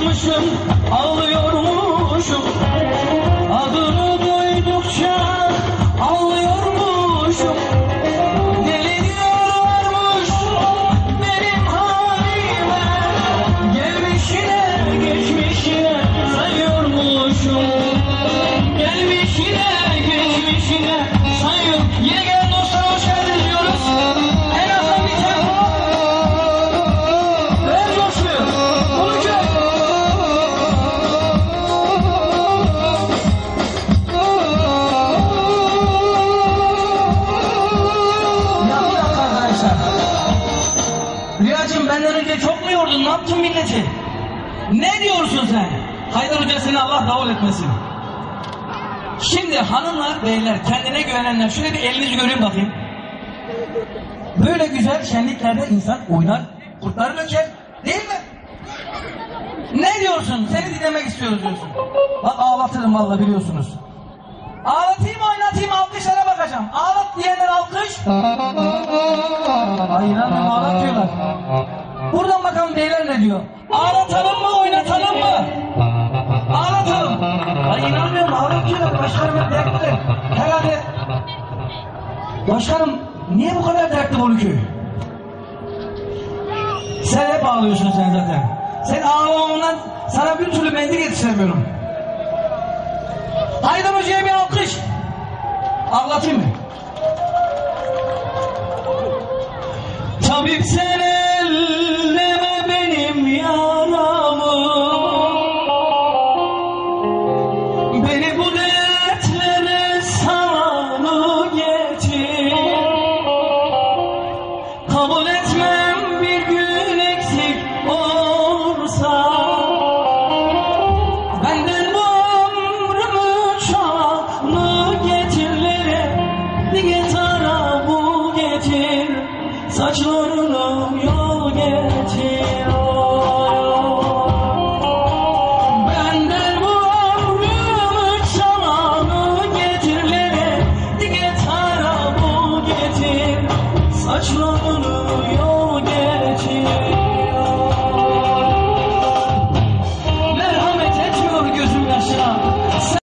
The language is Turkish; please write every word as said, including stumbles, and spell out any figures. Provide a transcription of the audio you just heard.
Ağlıyormuşum, ağlıyormuşum. Adını duydukça ağlıyormuşum. Deli diyorlarmış benim halime. Gelmişine geçmişine sayıyormuşum. Gelmişine geçmişine sayıyor. Yeni gelen dostlara hoş geldiniz diyoruz. En azından bir tempo. Ver coşkuyu. Bunu kök. Ya bir dakika arkadaşlar. Rüyacığım benden önce çok mu yordun? Ne yaptın milleti? Ne diyorsun sen? Haydar Hoca seni Allah davul etmesin. Şimdi hanımlar, beyler, kendine güvenenler, şöyle bir elinizi göreyim bakayım. Böyle güzel şenliklerde insan oynar, kurtlar döker, değil mi? Ne diyorsun? Seni dinlemek istiyoruz diyorsun. Bak ağlatırım vallahi biliyorsunuz. Ağlatayım oynatayım, alkışlara bakacağım. Ağlat diyenler alkış. Ay inanmıyorum, ağlat diyorlar. Buradan bakalım beyler ne diyor? Ağlatalım mı, oynatalım mı? Ağlatalım. Ay inanmıyorum, ağlatıyorlar. Başkanım hep dertli. Herhalde... Başkanım, niye bu kadar dertli Boluköy? Sen hep ağlıyorsun sen zaten. Sen ağlamamından sana bir türlü mendil yetiştiremiyorum. Haydar Hoca'ya bir alkış. Ağlatayım mı? Tabip seni